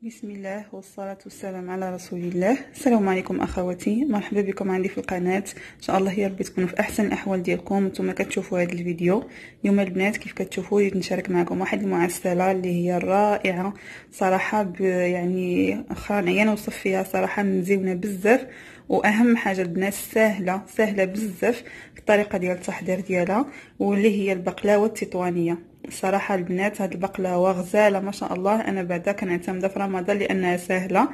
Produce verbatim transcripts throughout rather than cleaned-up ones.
بسم الله والصلاة والسلام على رسول الله. السلام عليكم اخواتي، مرحبا بكم عندي في القناة. ان شاء الله يا ربي تكونوا في احسن الاحوال ديالكم نتوما كتشوفوا هذا الفيديو. اليوم البنات كيف كتشوفوا نشارك معكم واحد المعسله اللي هي رائعه صراحه، يعني اخرى نعيا نوصف فيها صراحه مزيونه بزاف، واهم حاجه البنات سهله سهله بزاف في الطريقه ديال التحضير ديالها، واللي هي البقلاوه التطوانيه. صراحه البنات هاد البقلاوه غزاله ما شاء الله، انا بعدا كنعتمدها في رمضان لانها سهله،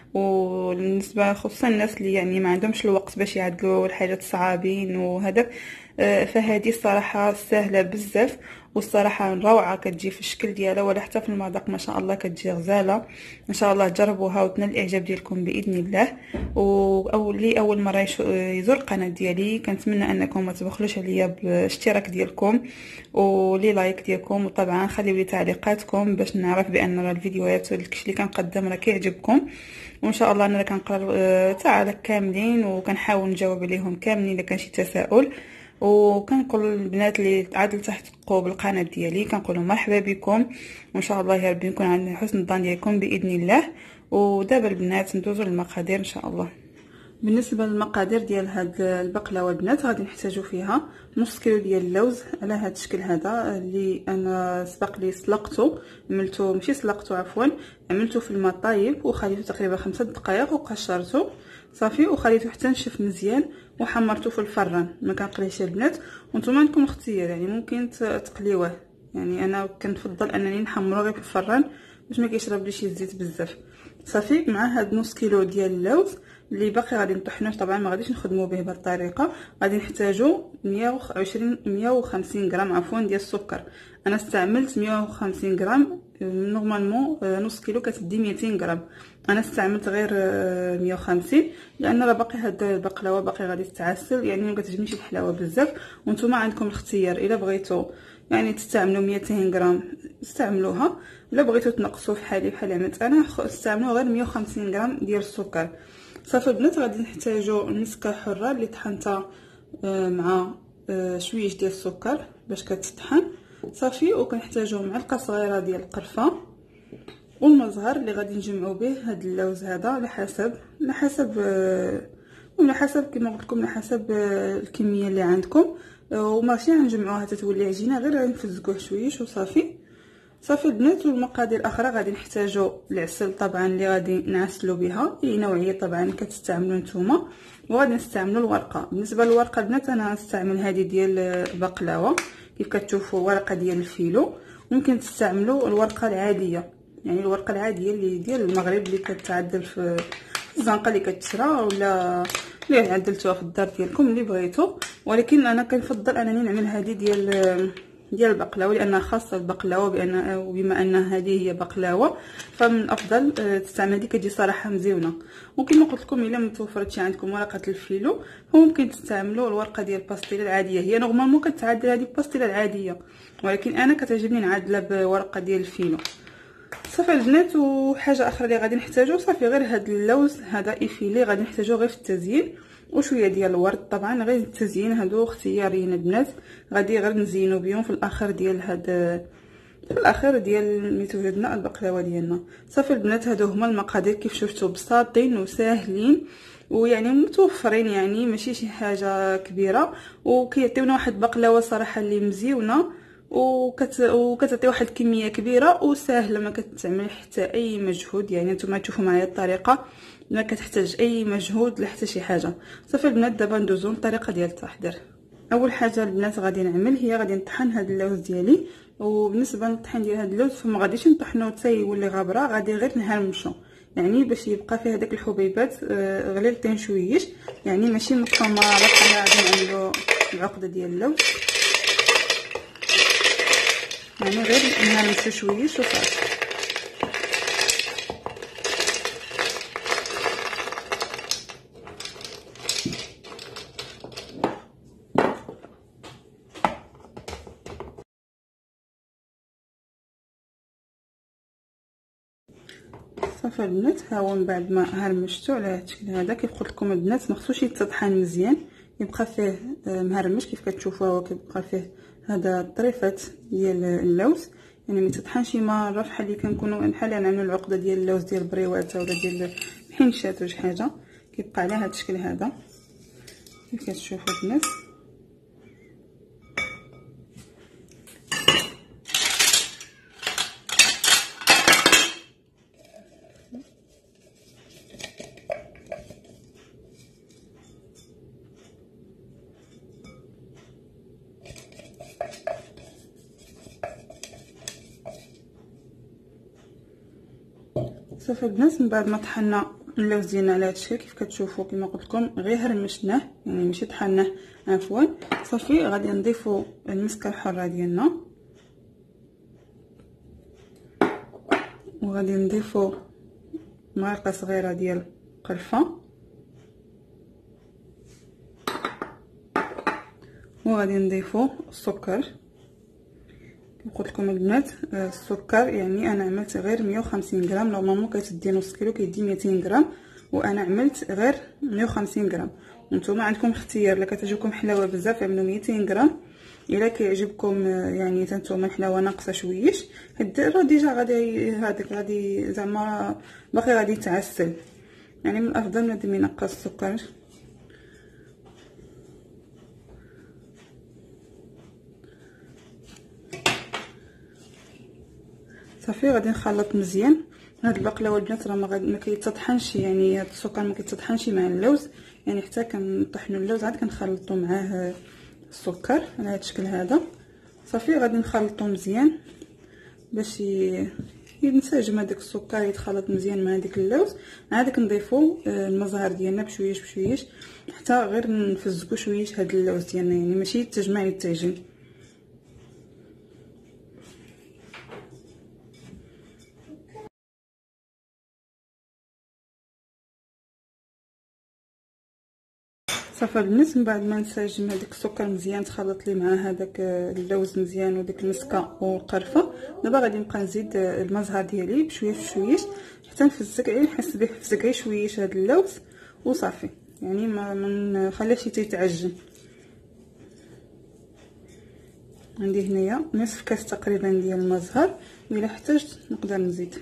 وبالنسبه خصوصا الناس اللي يعني ما عندهمش الوقت باش يعدلوا الحاجات الصعابين وهذا، فهذه الصراحه سهله بزاف، والصراحه روعه كتجي في الشكل ديالها ولا حتى في المذاق ما شاء الله كتجي غزاله. ان شاء الله جربوها وتنال الاعجاب ديالكم باذن الله. واول لي اول مره يزور القناه ديالي كنتمنى انكم ما تبخلوش عليا بالاشتراك ديالكم ولي لايك ديالكم، وطبعا خليو لي تعليقاتكم باش نعرف بان الفيديوهات والكش اللي كنقدم راه كيعجبكم، وان شاء الله انا كنقرا تعاليق كاملين وكنحاول نجاوب عليهم كاملين الا كان شي تساؤل. وكنقول للبنات اللي عاد تحققوا بالقناه ديالي كنقول لهم مرحبا بكم، وان شاء الله يا ربي نكون عند حسن الظن ديالكم باذن الله. ودابا البنات ندوزوا للمقادير ان شاء الله. بالنسبه للمقادير ديال هاد البقلاوه البنات غادي نحتاجوا فيها نص كيلو ديال اللوز على هاد الشكل هذا اللي انا سبق لي سلقته، عملته ماشي سلقته عفوا عملته في الماء طايب وخليته تقريبا خمسة دقائق وقشرته صافي، وخليته حتى نشف مزيان وحمرته في الفران. ما كنقليش البنات، وانتم عندكم الاختيار يعني ممكن تقليوه، يعني انا كنفضل انني نحمره غير في الفران باش ما كيشربليش الزيت بزاف صافي. مع هاد نص كيلو ديال اللوز اللي باقي غادي نطحنوه، طبعا ما غاديش نخدموا به بهذه الطريقه، غادي نحتاجوا مية وعشرين مية وخمسين غرام عفوا ديال السكر. انا استعملت مية وخمسين غرام، نورمالمون نص كيلو كتدي ميتين غرام، انا استعملت غير مية وخمسين لان راه باقي هاد البقلاوه باقي غادي تتعسل، يعني ما كتعجبنيش الحلاوه بزاف. وانتم عندكم الاختيار، الا بغيتوا يعني تستعملوا ميتين غرام استعملوها، الا بغيتوا تنقصوا بحالي بحال عملت انا استعملوا غير مية وخمسين غرام ديال السكر صافي. البنات غادي نحتاجوا المسكه حره اللي طحنتها مع شويش ديال السكر باش كتطحن صافي، وكنحتاجوا معلقه صغيره ديال القرفه، والمزهر اللي غادي نجمعوا به هاد اللوز هذا على حسب على حسب وعلى حسب كما قلت لكم على حسب الكميه اللي عندكم، وماشي غنجمعوها حتى تولي عجينه، غير غنفزقوه شويش وصافي صافي البنات. والمقادير الاخرى غادي نحتاجوا العسل طبعا اللي غادي نعسلوا بها، اي نوعيه طبعا كتستعملوا نتوما، وغادي نستعملوا الورقه. بالنسبه للورقه البنات انا نستعمل هذه ديال البقلاوه كيف كتشوفوا ورقه ديال الفيلو، ممكن تستعملوا الورقه العاديه يعني الورقه العاديه اللي ديال المغرب اللي كتعدل في الزنقه اللي كتشرى، ولا اللي عدلتوها في الدار ديالكم اللي بغيتوا، ولكن انا كنفضل انني نعمل هذه ديال ديال البقلاوه لانها خاصه البقلاوه، بان وبما ان هذه هي بقلاوه فمن الافضل تستعمل هذه كتجي صراحه مزيونه. وكما قلت لكم الا ما توفرتش عندكم ورقه الفيلو فممكن تستعملوا الورقه ديال الباستيله العاديه، هي نورمالمون كتعدل هذه الباستيله العاديه، ولكن انا كتعجبني نعدلها بورقه ديال الفيلو صافي البنات. وحاجه اخرى اللي غادي نحتاجو صافي غير هذا اللوز هذا ايفيلي غادي نحتاجو غير في التزيين، وشويه ديال الورد طبعا غير التزيين هادو اختياريين البنات، غادي غير نزينو بهم في الاخر ديال هاد في الاخر ديال ملي توجدنا البقلاوه ديالنا صافي البنات. هادو هما المقادير كيف شفتوا بساطين وساهلين ويعني متوفرين، يعني ماشي شي حاجه كبيره، وكيعطيونا واحد بقلاوه صراحه اللي مزيونه وكت... وكتعطي واحد الكميه كبيره وسهله، ما كتعمل حتى اي مجهود، يعني نتوما تشوفوا معايا الطريقه ما كتحتاج اي مجهود لا حتى شي حاجه صافي البنات. دابا ندوزو للطريقه ديال التحضير. اول حاجه البنات غادي نعمل هي غادي نطحن هذا اللوز ديالي، وبالنسبه للطحين ديال هذا اللوز فما غاديش نطحنو حتى يولي غابره، غادي غير نهرمشو يعني باش يبقى فيه هذاك الحبيبات غليظتين شويش، يعني ماشي مطمره بحال غادي نعملو العقده ديال اللوز، يعني غير نهرمشو شويش وصافي. صافي البنات ها هو من بعد ما هرمشتو على هذا الشكل هذا كيف قلت لكم البنات ما خصوش يتطحن مزيان، يبقى فيه مهرمش كيف كتشوفوا هو كيبقى فيه هذا الطريفات ديال اللوز، يعني ما تطحنش مره بحال اللي كنكونوا بحال نعملوا العقده ديال اللوز ديال البريواته ولا ديال الحنشات ولا شي حاجه. كيبقى على هذا الشكل هذا كيف كتشوفوا البنات. صافي البنات، من بعد ما طحنا اللوز ديالنا على هذا الشكل كيف كتشوفوا كما قلت لكم غير هرمشناه يعني ماشي طحناه عفوا. صافي غادي نضيفوا المسكه الحاره ديالنا وغادي نضيفوا معلقه صغيره ديال قرفه وغادي نضيفوا السكر. قلت لكم البنات السكر يعني انا عملت غير مية وخمسين غرام، لو ماما كتدي نص كيلو كيدي ميتين غرام وانا عملت غير مية وخمسين غرام. نتوما عندكم اختيار، الا كتعجبكم حلاوه بزاف عملوا ميتين غرام، الا كيعجبكم يعني نتوما الحلاوه ناقصه شويش راه ديجا غادي هذاك غادي زعما باقي غادي يتعسل. يعني من الافضل بنادم ينقص السكر. صافي غادي نخلط مزيان. هاد البقلاوه البنات راه ما كيتطحنش، يعني هاد السكر ما كيتطحنش مع اللوز، يعني حتى كنطحنوا اللوز عاد كنخلطوا معاه السكر على هاد الشكل هذا. صافي غادي نخلطوا مزيان باش ينسجم هذاك السكر يتخلط مزيان مع هذيك اللوز. عاد كنضيفوا المزهر ديالنا بشويش بشويش حتى غير نفزقوا شويش هاد اللوز ديالنا، يعني ماشي التجمع يتعجن. صافي البنات، من بعد ما نسجم هذاك السكر مزيان تخلط لي مع هذاك اللوز مزيان وديك المسكه والقرفه، دابا غادي نبقى نزيد المزهر ديالي بشويش بشويش حتى نفزك غير نحس به فزك غير شويش هذا اللوز وصافي، يعني ما نخليهش يتعجن. عندي هنايا نصف كاس تقريبا ديال المزهر، الا احتجت نقدر نزيد.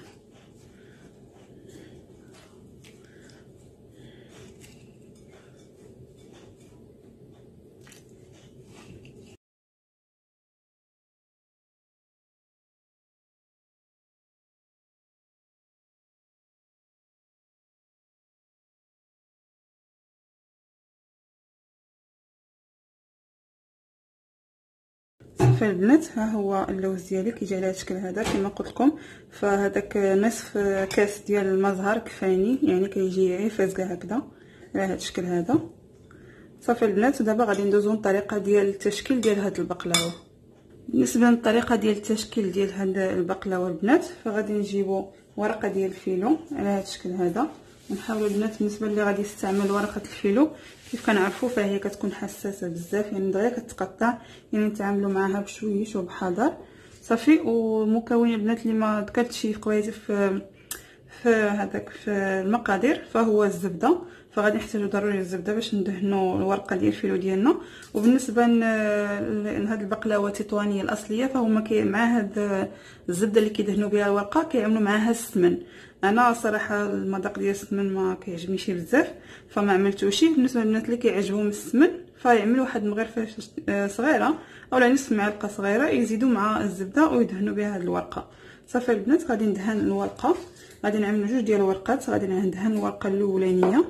صافي البنات، ها هو اللوز ديالي كيجي على الشكل هذا كما قلت لكم. فهذاك نصف كاس ديال المزهر كفاني، يعني كيجي غير فازكه هكذا على هذا الشكل هذا. صافي البنات، دابا غادي ندوزو للطريقه ديال التشكيل ديال هاد البقلاوه. بالنسبه للطريقه ديال التشكيل ديال هاد البقلاوه البنات، فغادي نجيبو ورقه ديال الفيلو على هذا الشكل هذا. ونحاولوا البنات بالنسبه اللي غادي يستعمل ورقه الفيلو كيف كنعرفوا فهي كتكون حساسه بزاف، يعني دغيا كتقطع، يعني نتعاملوا معها بشويش وبحذر. صافي، والمكون البنات اللي ما ذكرتش في قوايتي في في هذاك في المقادير فهو الزبده. فغادي نحتاجو ضروري الزبده باش ندهنوا الورقه ديال الفيلو ديالنا. وبالنسبه لهاد البقلاوه التطوانيه الاصليه فهما كي مع هاد الزبده اللي كيدهنوا بها الورقه كيعملوا معاها السمن. انا صراحه المذاق ديال السمن ما كيعجبنيش بزاف فما عملتوش. بالنسبه للبنات اللي كيعجبهم السمن فيعملوا واحد المغرفه صغيره اولا نصف معلقه صغيره يزيدوا مع الزبده ويدهنوا بها هاد الورقه. صافي البنات، غادي ندهن الورقه. غادي نعملوا جوج ديال الورقات. غادي ندهن الورقه الاولانيه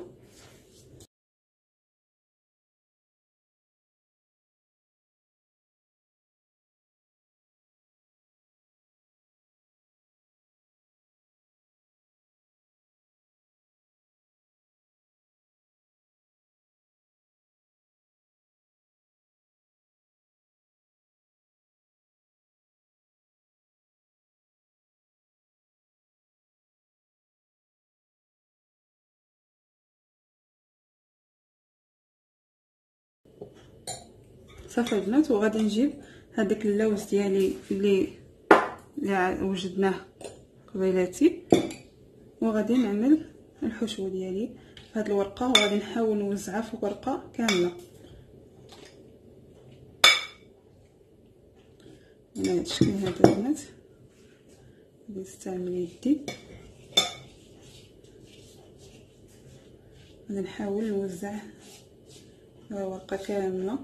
صافي البنات، وغادي نجيب هذاك اللوز ديالي اللي اللي وجدناه قبيلاتي وغادي نعمل الحشو ديالي في هذه الورقه وغادي نحاول نوزعها في الورقه كامله على هذا الشكل هذا البنات. غادي نستعمل يدي، غادي نحاول نوزع الورقه كامله.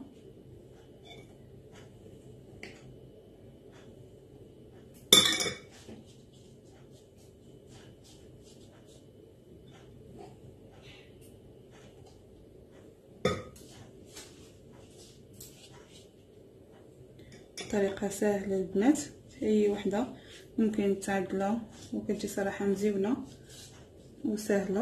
طريقه سهله البنات، اي وحده ممكن تعدلها وكتجي صراحه مزيونه وسهله.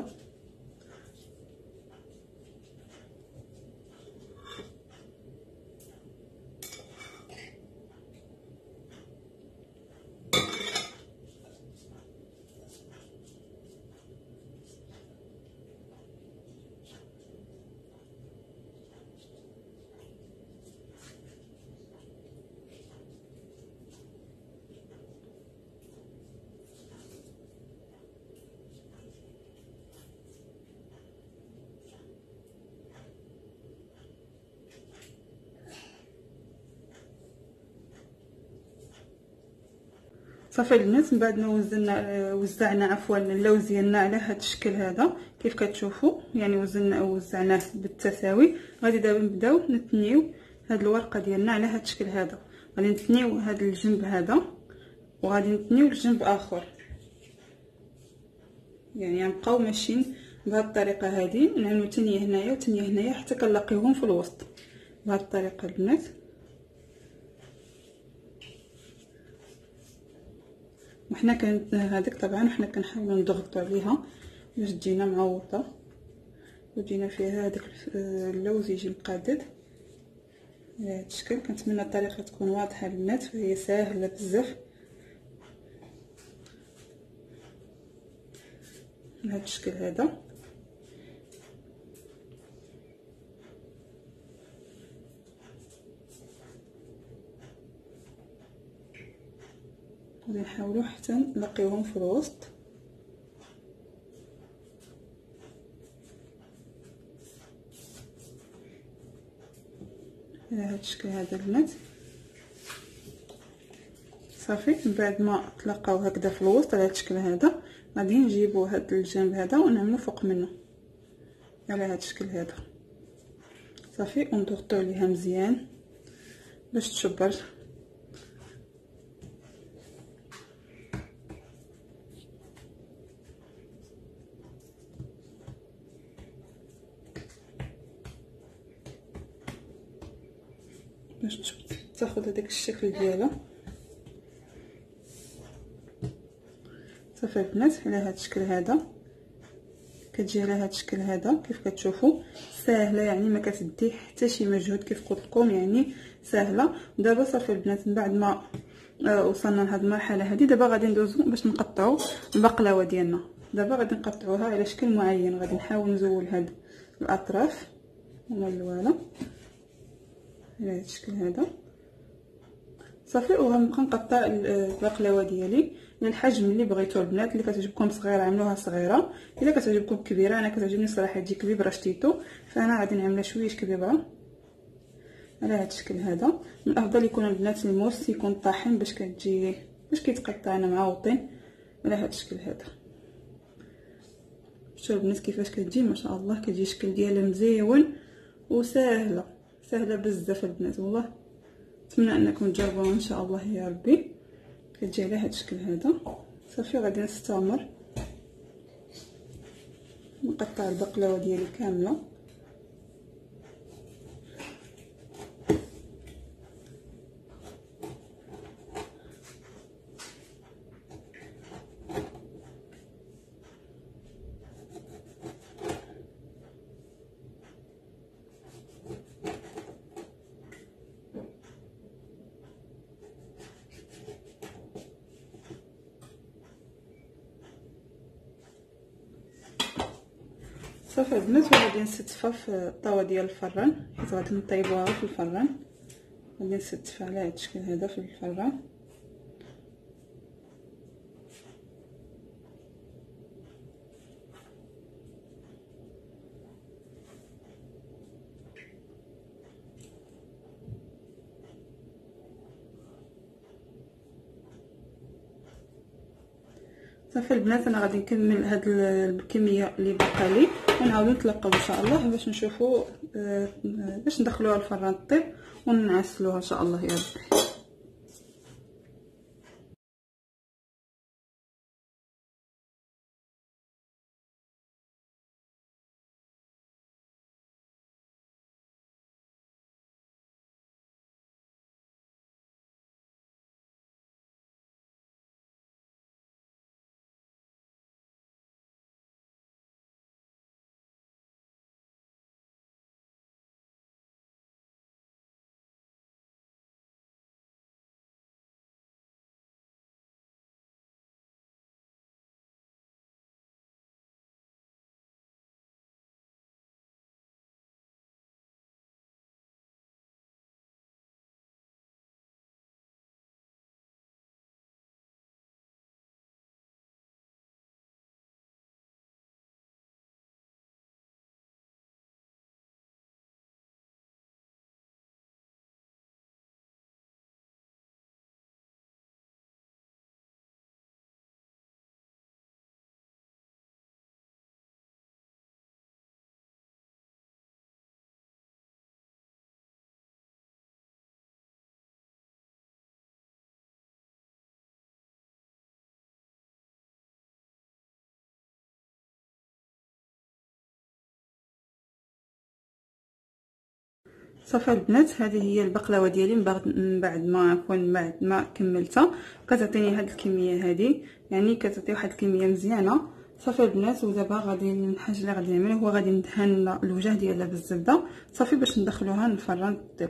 صافي البنات، من بعد ما وزعنا وزعنا عفوا اللوز ديالنا على هذا الشكل هذا كيف كتشوفوا، يعني وزننا وزعناه بالتساوي. غادي دابا نبداو نتنيو هاد الورقه ديالنا على هذا الشكل هذا. غادي نتنيو هذا الجنب هذا وغادي نتنيو الجنب اخر، يعني غنبقاو ماشيين بهذه الطريقه هذه، نعملو تنيه هنايا وتنيه هنايا حتى كنلاقيوهم في الوسط بهذه الطريقه البنات. وحنا كانت هذيك طبعا حنا كنحاولوا نضغطوا عليها باش تجينا معوطه وجينا فيها هذاك اللوز يجي مقادد بهذا الشكل. كنتمنى الطريقه تكون واضحه البنات، فهي ساهله بزاف بهذا الشكل هذا. غادي نحاولوا حتى نلقيوهم في الوسط على هذا الشكل هذا البنات. صافي من بعد ما تلقاو هكذا في الوسط على هذا الشكل هذا، غادي نجيبوا هذا الجنب هذا ونعملوا فوق منه على هذا الشكل هذا. صافي ونضغطوا عليها مزيان باش تشبر. باش تاخذ هذاك الشكل ديالها. صافي البنات، على هذا الشكل هذا كتجي على هذا الشكل هذا كيف كتشوفوا ساهله، يعني ما كتدي حتى شي مجهود كيف قلت لكم، يعني ساهله. دابا صافي البنات، من بعد ما آه وصلنا لهاد المرحله هذه، دابا غادي ندوزو باش نقطعوا البقلاوه ديالنا. دابا غادي نقطعوها على شكل معين. غادي نحاول نزول هاد الاطراف ملواله على هذا الشكل هذا. صافي وغنبقى نقطع البقلاوه ديالي للحجم اللي بغيتو البنات. اللي كتعجبكم صغيره عملوها صغيره، الا كتعجبكم كبيره، انا كتعجبني صراحه تجي كبيبره شتيتو، فانا غادي نعملها شويه كبيبره على هذا الشكل هذا. من الافضل يكون البنات الموس يكون طاحن باش كتجي باش كيتقطع انا معوطين على هذا الشكل هذا. شوفوا البنات كيفاش كتجي، ما شاء الله كتجي الشكل ديالها مزيون وسهله سهله بزاف البنات. والله نتمنى انكم تجربوها ان شاء الله يا ربي. كتجي على هذا الشكل هذا. صافي غادي نستمر نقطع البقلاوه ديالي كامله. صافي البنات، وغادي نستفها في الطاوه ديال الفران، حيت غادي نطيبوها في الفران. غادي نستفها على هذا الشكل هذا في الفران. صافي البنات انا غادي نكمل هاد الكميه اللي باقا لي ونعاودو نتلاقاو ان شاء الله باش نشوفوا باش ندخلوها الفران طيب ونعسلوها ان شاء الله يا ربي. صافي البنات هذه هي البقلاوه ديالي من بعد من بعد ما عفوا من بعد ما كملتها كتعطيني هذه الكميه هذه، يعني كتعطي واحد الكميه مزيانه. صافي البنات ودابا غادي الحاجه اللي غادي نعمل هو غادي ندهن الوجه ديالها بالزبده صافي باش ندخلوها للفران طيب.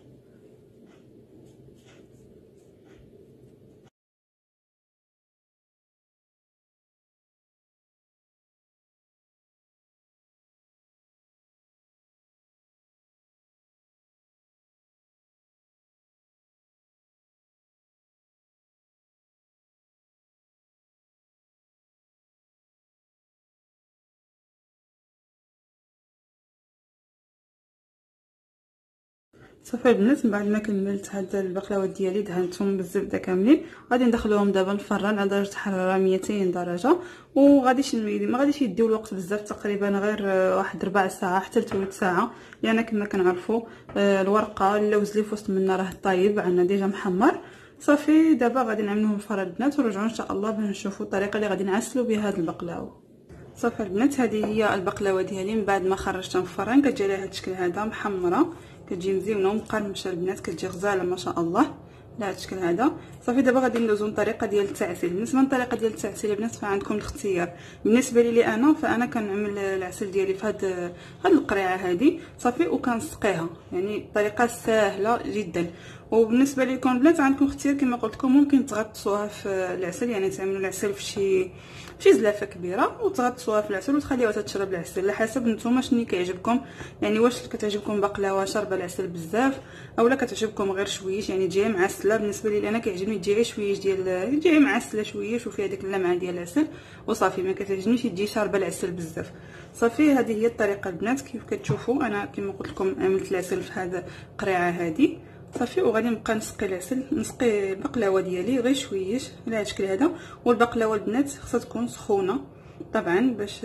صافي البنات من بعد ما كملت هاد البقلاوات ديالي دهنتهم بالزبده كاملين غادي ندخلوهم دابا الفران على درجه حراره مئتين درجه، وغاديش ما غاديش يديو الوقت بزاف تقريبا غير واحد ربع ساعه حتى لثلث ساعه، لان كما كنعرفوا الورقه اللوز اللي في وسط منا راه طايب عندنا ديجا محمر. صافي دابا غادي نعملوهم الفران البنات ونرجعوا ان شاء الله باش نشوفوا الطريقه اللي غادي نعسلوا بها هاد البقلاوه. صافي البنات هذه هي البقلاوه ديالي من بعد ما خرجتها من الفران كتجي عليها هاد الشكل هذا محمره، كتجي مزيونه ومقرمشه البنات، كتجي غزاله ما شاء الله على هاد الشكل هذا. صافي دابا غادي ندوزو للطريقه ديال التعسيل. بالنسبه للطريقه ديال التعسيل البنات فعندكم الاختيار، بالنسبه لي انا فانا كنعمل العسل ديالي في هاد هاد القريعه هذه صافي وكنسقيها، يعني طريقه سهله جدا. وبالنسبه لكم البنات عندكم اختيار كما قلت لكم، ممكن تغطسوها في العسل، يعني تعملوا العسل في شي شي زلافه كبيره وتغطسوها في العسل وتخليوها تتشرب العسل على حسب نتوما شنو كيعجبكم، يعني واش كتعجبكم بقلاوه شاربه العسل بزاف اولا كتعجبكم غير شويش يعني تجي معسله. بالنسبه لي انا كيعجبني تجي غير شويش ديال تجي معسله شويش وفيها ديك اللمعه ديال العسل وصافي، ما كتعجبنيش تجي شاربه العسل بزاف. صافي هذه هي الطريقه البنات كيف كتشوفوا انا كما قلت لكم عملت العسل في هذا القريعه هذه صافي، وغادي نبقى نسقي العسل نسقي البقلاوه ديالي غير شويش على هذا الشكل هذا. والبقلاوه البنات خصها تكون سخونه طبعا باش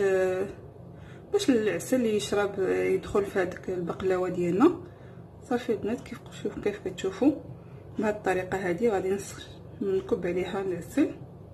باش العسل يشرب يدخل في هذيك البقلاوه ديالنا. صافي البنات كيف شوف كيف كتشوفوا بهذه الطريقه هذه غادي نكب عليها العسل.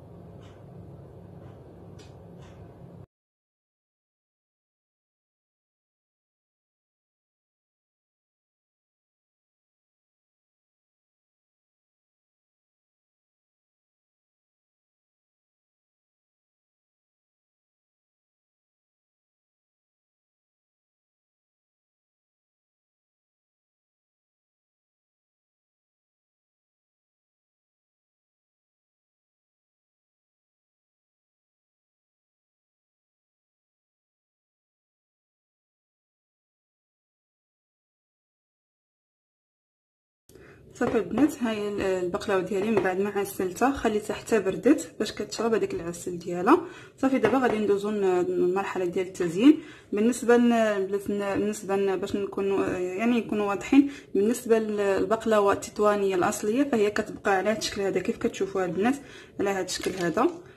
صافي البنات هاي البقلاوه ديالي من بعد ما عسلتها خليتها حتى بردت باش كتشرب هذاك العسل ديالها. صافي دابا غادي ندوزو للمرحله ديال التزيين. بالنسبه بالنسبه باش نكونوا يعني نكونوا واضحين، بالنسبه للبقلاوه التطوانيه الاصليه فهي كتبقى على هذا الشكل هذا كيف كتشوفوها البنات على هذا الشكل هذا.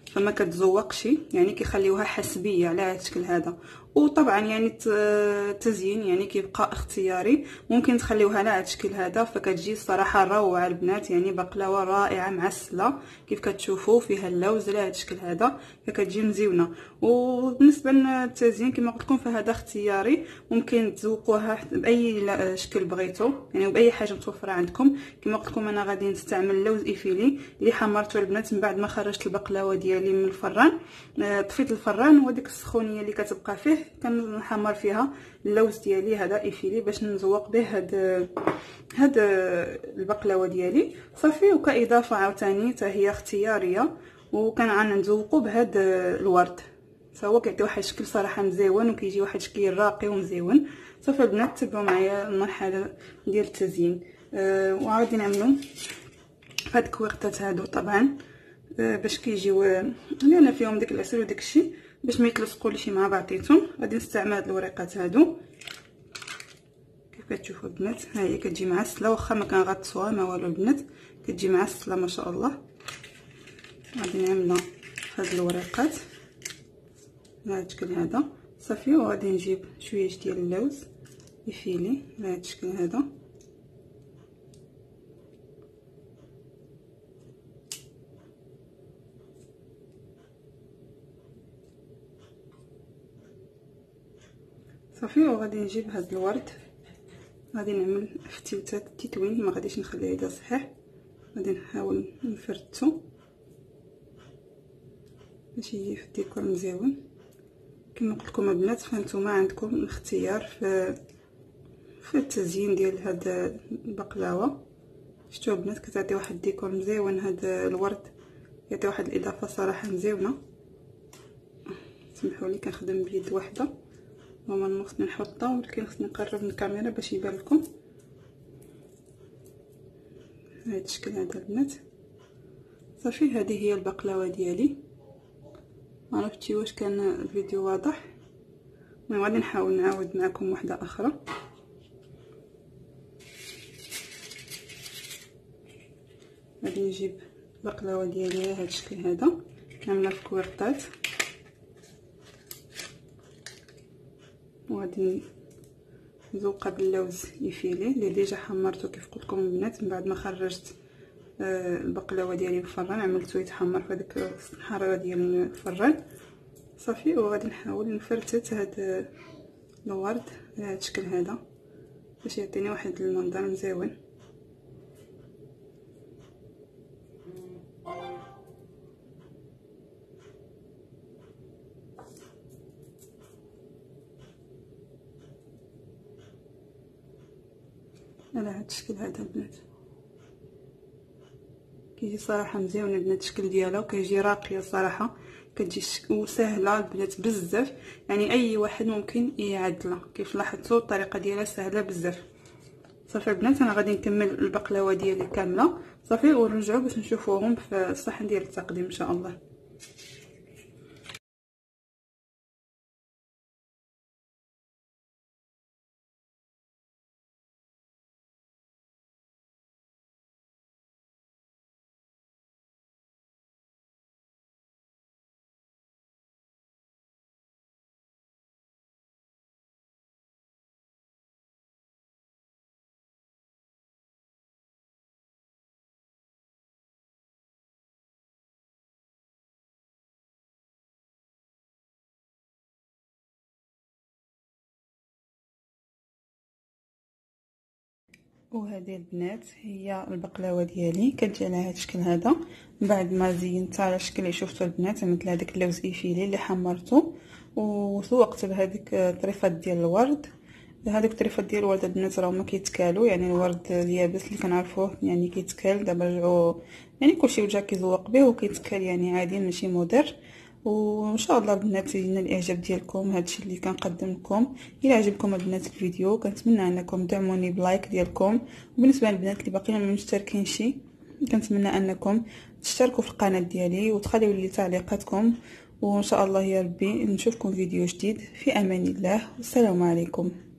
فما كتزوقش، يعني كيخليوها حسبيه على هذا الشكل هذا. وطبعا يعني التزيين يعني كيبقى اختياري، ممكن تخليوها على هذا الشكل هذا، فكتجي الصراحه روعه البنات. يعني بقلاوه رائعه معسله كيف كتشوفوا، فيها اللوز على هذا الشكل هذا، فكتجي مزيونه. وبالنسبه للتزيين كما قلت لكم فهذا اختياري، ممكن تذوقوها باي شكل بغيتو يعني وباي حاجه متوفره عندكم. كما قلت لكم انا غادي نستعمل لوز ايفيلي اللي حمرته البنات من بعد ما خرجت البقلاوه ديالي من الفران. طفيت الفران وديك السخونيه اللي كتبقى فيه كنحمر فيها اللوز ديالي هذا ايفيلي باش نزوق به هاد هاد البقلاوه ديالي صافي. وكاضافه عاوتاني حتى هي اختياريه، وكان نذوقوا بهاد الورد، فهو كيعطي واحد الشكل صراحه مزيون وكيجي واحد الشكل راقي ومزيون. صافي البنات تبعوا معايا المرحله ديال التزيين. أه وغادي نعملوا هاد الكويرطات هادو طبعا أه باش كيجيو لان فيهم داك العسل وداك الشيء باش ما يتلصقوليش مع بعضيتهم. غادي نستعمل هاد الوريقات هادو كيف كتشوفوا البنات، ها هي كتجي معسله واخا ما كنغطسوها ما والو البنات، كتجي معسله ما شاء الله. غادي نعملها هاد الوريقات بهذا الشكل هذا صافي. وغادي نجيب شويه ديال اللوز يفيلي بهذا الشكل هذا، صافي. وغادي نجيب هاد الورد، غادي نعمل فتيوتات التتوين، ما غاديش نخليه هذا صحيح، غادي نحاول نفرتو باش يجي في الديكور مزيون. كما قلت لكم البنات فانتوما عندكم الاختيار في في التزيين ديال هاد البقلاوه. شفتوا البنات كتعطي واحد الديكور مزيون، هاد الورد يعطي واحد الاضافه صراحه مزيونه. سمحوا لي كنخدم بيد واحده وما خصني نحطها، ولكن خصني نقرب من الكاميرا باش يبان لكم بهذا الشكل هذا البنات. صافي هذه هي البقلاوه ديالي. ما عرفتي واش كان الفيديو واضح، المهم غادي نحاول نعاود معكم وحده اخرى. غادي نجيب البقلاوه ديالي على هذا الشكل هذا، نعملها في كويرطات، وغادي نذوقها باللوز يفيلي اللي ديجا حمرته كيف قلت لكم البنات. من بعد ما خرجت البقلاوه ديالي من الفران عملته يتحمر في هذيك الحراره ديال الفران صافي. وغادي نحاول نفرتت هذا الورد بهذا الشكل هذا باش يعطيني واحد المنظر مزيون. على هذا الشكل هذا البنات كيجي صراحه مزيون البنات الشكل ديالها، وكيجي راقيه صراحه، كتجي وسهله البنات بزاف. يعني اي واحد ممكن يعدلها، كيف لاحظتوا الطريقه ديالها سهله بزاف. صافي البنات انا غادي نكمل البقلاوه ديالي كامله صافي، ونرجعوا باش نشوفوهم في الصحن ديال التقديم ان شاء الله. وهذه البنات هي البقلاوه ديالي كتجي على هذا الشكل هذا. من بعد ما زينتها على الشكل اللي شفتوا البنات، عملت لها داك اللوز ايفيلي اللي حمرته وذوقت بهذيك الطريفات ديال الورد. هذوك الطريفات ديال الورد البنات راهم ما كيتكالوا، يعني الورد اليابس اللي كنعرفوه يعني كيتكال. دابا رجعوا يعني كلشي وجا كيذوق به وكيتكال يعني عادي ماشي مضر. وان شاء الله البنات ينال الاعجاب ديالكم هادشي اللي كنقدم لكم. الى عجبكم البنات الفيديو كنتمنى انكم تدعموني بلايك ديالكم، وبالنسبه للبنات اللي باقيين ما مشتركينش كنتمنى انكم تشتركوا في القناه ديالي وتخليوا لي تعليقاتكم. وان شاء الله يا ربي نشوفكم فيديو جديد. في امان الله والسلام عليكم.